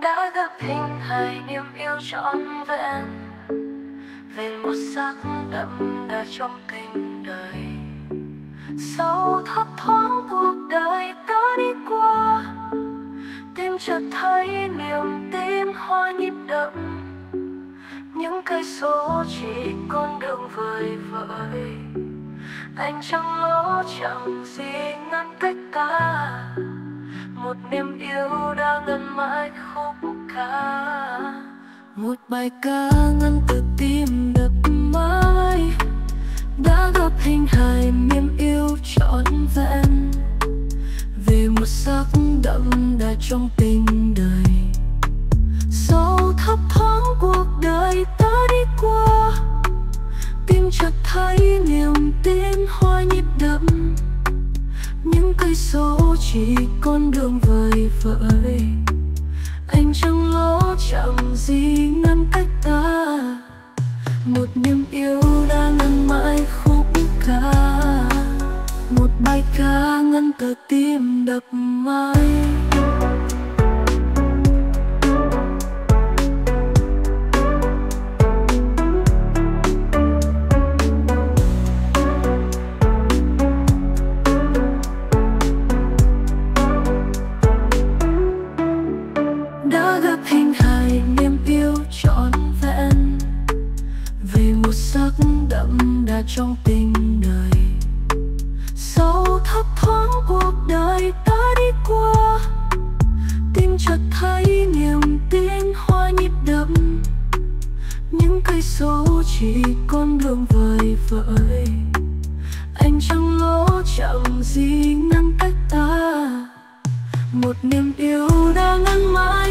đã gặp hình hài niềm yêu trọn vẹn về một sắc đậm đà trong tình đời. Sau thấp thoáng cuộc đời ta đi qua, tim chợt thấy niềm tin hoa nhịp đậm. Những cây số chỉ con đường vời vợi, anh chẳng lỗ chẳng gì ngăn cách ta. Một niềm yêu đã ngân mãi khúc ca, một bài ca ngân từ tim đập mãi, đã gặp hình hài niềm yêu trọn vẹn về một sắc đậm đà trong tình đời. Sau thấp thoáng cuộc đời ta đi qua, tim chợt thấy niềm tin hoa nhịp đậm. Những cây số chỉ con đường vời vợi, anh chẳng lỗ chẳng gì ngăn cách ta. Một niềm yêu đã ngân mãi khúc ca, một bài ca ngân từ tim đập mãi. Đã gặp hình hài niềm yêu trọn vẹn về một sắc đậm đà trong tình đời. Sau thấp thoáng cuộc đời ta đi qua, tim chợt thấy niềm tin hoa nhịp đậm. Những cây số chỉ con đường vời vợi, anh chẳng lỗ chẳng gì ngăn cách ta. Một niềm yêu đã ngân mãi